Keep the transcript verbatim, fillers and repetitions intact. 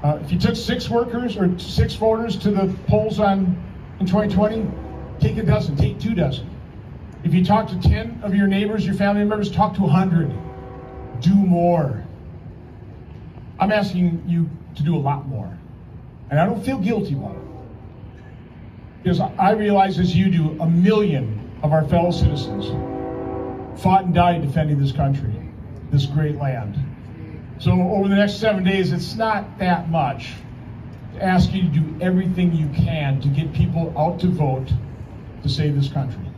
Uh, if you took six workers or six voters to the polls on in twenty twenty, take a dozen, take two dozen. If you talk to ten of your neighbors, your family members, talk to a hundred. Do more. I'm asking you to do a lot more. And I don't feel guilty about it. Because I realize, as you do, a million of our fellow citizens fought and died defending this country, this great land. So over the next seven days, it's not that much to ask you to do everything you can to get people out to vote to save this country.